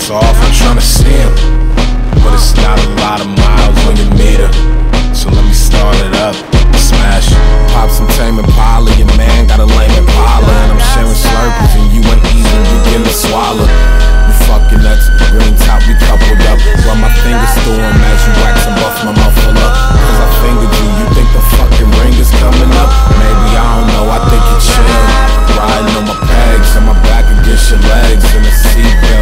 lights off, I'm tryna see him, but it's not a lot of miles on your meter. So let me start it up, smash. Pop some Tame Impala, your man got a lame Impala, and I'm sharing Slurpees and you ain't even begin to swallow. You fucking nuts, green top, we coupled up. Run my fingers through them as you wax and buff my mouth full up. Cause I fingered you, you think the fucking ring is coming up? Maybe, I don't know, I think you chill. Riding on my pegs and my back against your legs in the seat.